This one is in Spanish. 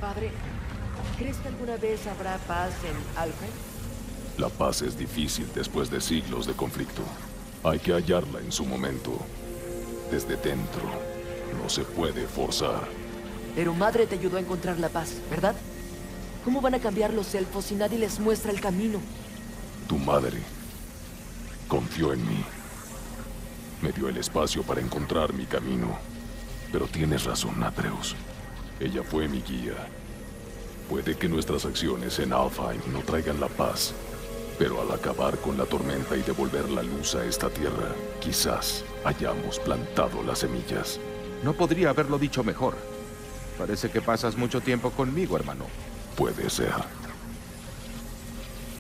Padre, ¿crees que alguna vez habrá paz en Alfheim? La paz es difícil después de siglos de conflicto. Hay que hallarla en su momento. Desde dentro. No se puede forzar. Pero Madre te ayudó a encontrar la paz, ¿verdad? ¿Cómo van a cambiar los elfos si nadie les muestra el camino? Tu madre confió en mí. Me dio el espacio para encontrar mi camino. Pero tienes razón, Atreus. Ella fue mi guía. Puede que nuestras acciones en Alfheim no traigan la paz, pero al acabar con la tormenta y devolver la luz a esta tierra, quizás hayamos plantado las semillas. No podría haberlo dicho mejor. Parece que pasas mucho tiempo conmigo, hermano. Puede ser.